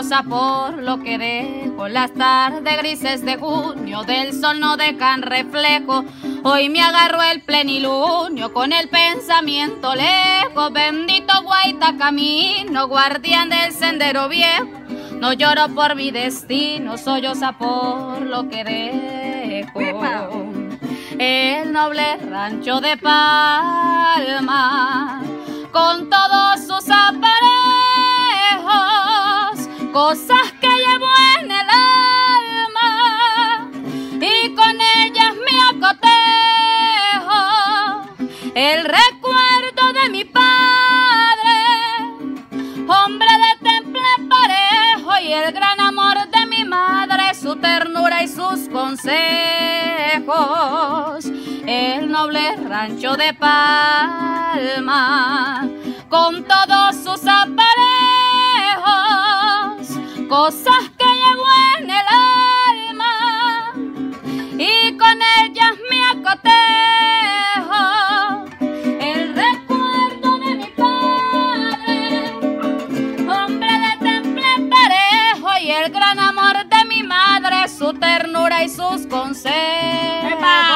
solloza por lo que dejo. Las tardes grises de junio del sol no dejan reflejo. Hoy me agarró el plenilunio con el pensamiento lejos. Bendito guaita camino, guardián del sendero viejo. No lloro por mi destino, solloza por lo que dejo. El noble rancho de Palma, con todos sus aparejos, cosas que llevo en el alma, y con ellas me acotejo. El recuerdo de mi padre, hombre de temple parejo, y el gran amor de mi madre, su ternura y sus consejos. El noble rancho de Palma, con todos sus aparejos, cosas que llevo en el alma, y con ellas me acotejo. El recuerdo de mi padre, hombre de temple parejo, y el gran amor de mi madre, su ternura y sus consejos.